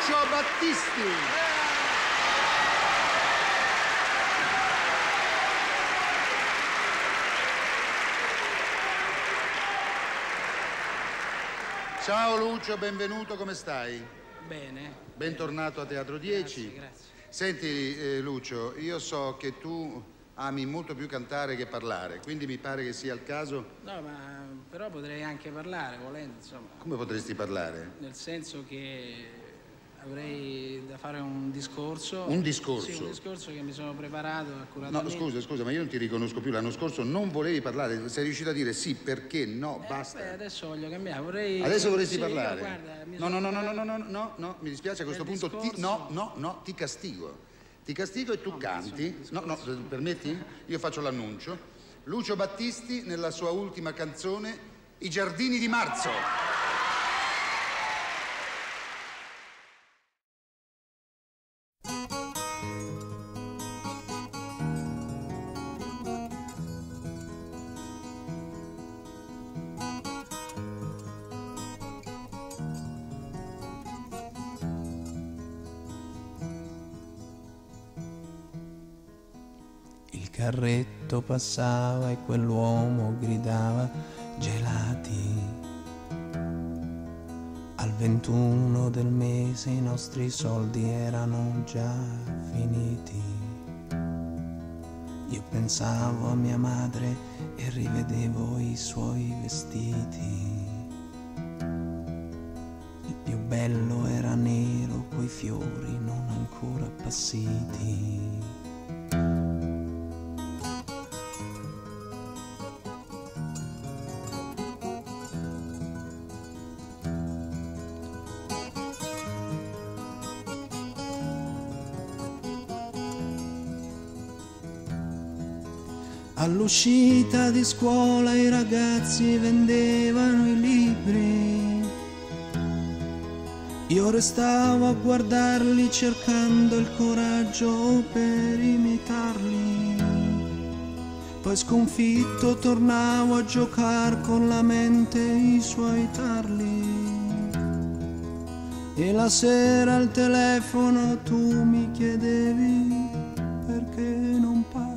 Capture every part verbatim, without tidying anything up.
Lucio Battisti. Ciao Lucio, benvenuto, come stai? Bene. Bentornato a Teatro dieci. Grazie, grazie. Senti eh, Lucio, io so che tu ami molto più cantare che parlare, quindi mi pare che sia il caso... No, ma però potrei anche parlare, volendo, insomma. Come potresti parlare? Nel senso che avrei da fare un discorso. Un discorso? Sì, un discorso che mi sono preparato No, accuratamente. scusa, scusa, ma io non ti riconosco più. L'anno scorso non volevi parlare, sei riuscito a dire sì, perché, no, Eh, basta. beh, adesso voglio cambiare, vorrei... Adesso vorresti sì, parlare? io, guarda, mi no, sono no, no, no, no, preparato no, no, no, no, mi dispiace a questo per il punto ti, discorso. no, no, no, ti castigo. Ti castigo e tu No, canti. insomma, No, no, permetti? Io faccio l'annuncio. Lucio Battisti nella sua ultima canzone I giardini di marzo. Il carretto passava e quell'uomo gridava gelati. Al ventuno del mese i nostri soldi erano già finiti. Io pensavo a mia madre e rivedevo i suoi vestiti. Il più bello era nero coi fiori non ancora appassiti. All'uscita di scuola i ragazzi vendevano i libri. Io restavo a guardarli cercando il coraggio per imitarli. Poi sconfitto tornavo a giocare con la mente i suoi tarli. E la sera al telefono tu mi chiedevi perché non parli.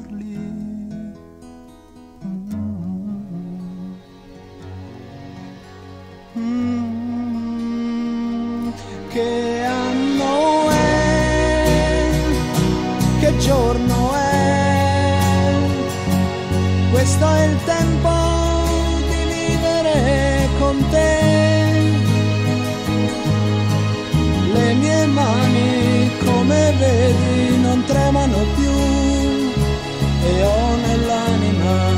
Che anno è? Che giorno è? Questo è il tempo di vivere con te. Le mie mani, come vedi, non tremano più e ho nell'anima,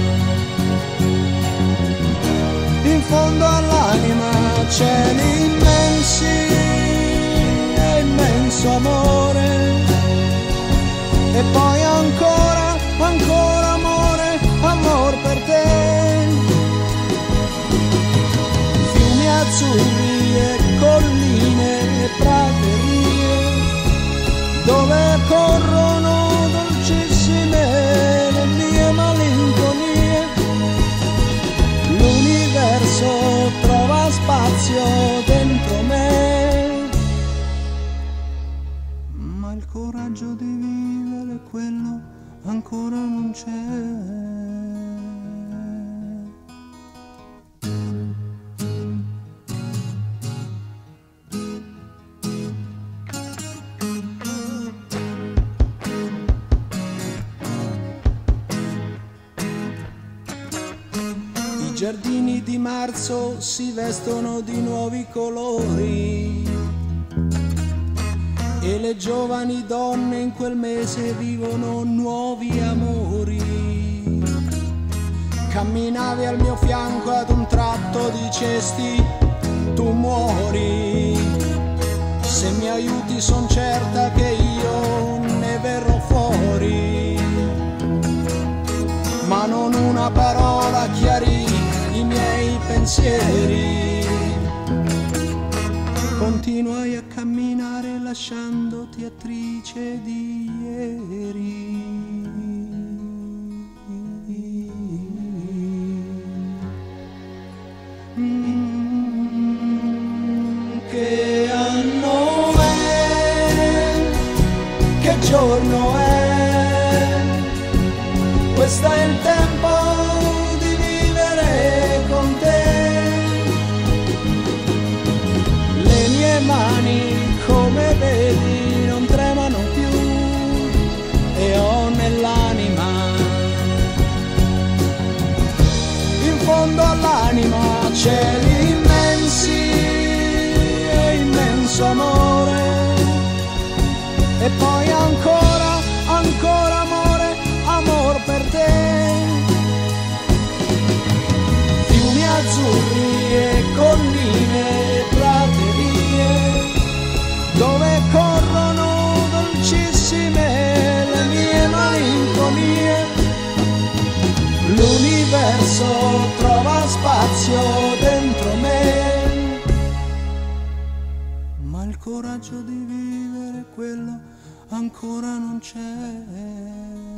in fondo all'anima cieli immensi e immenso amore, e poi ancora, ancora amore, amor per te. Fiumi azzurri e colline e praterie, dove corrono dolcissime le mie malinconie. L'universo trova spazio dentro me, ma il coraggio di vivere quello ancora non c'è. I giardini di marzo si vestono di nuovi colori e le giovani donne in quel mese vivono nuovi amori. Camminavi al mio fianco, ad un tratto dicesti tu muori. Se mi aiuti son certa che io ne verrò fuori. Ma non una parola chiarì i miei pensieri. Continuai a camminare lasciandoti attrice di ieri. Mm, che anno è? giorno è, questo è il tempo di vivere con te. Le mie mani, come vedi, non tremano più e ho nell'anima, in fondo all'anima, cieli immensi e immenso amore. E poi ancora, ancora amore, amor per te. Fiumi azzurri e colline e praterie, dove corrono dolcissime le mie malinconie. L'universo trova spazio dentro me, ma il coraggio di vivere quello ancora non c'è.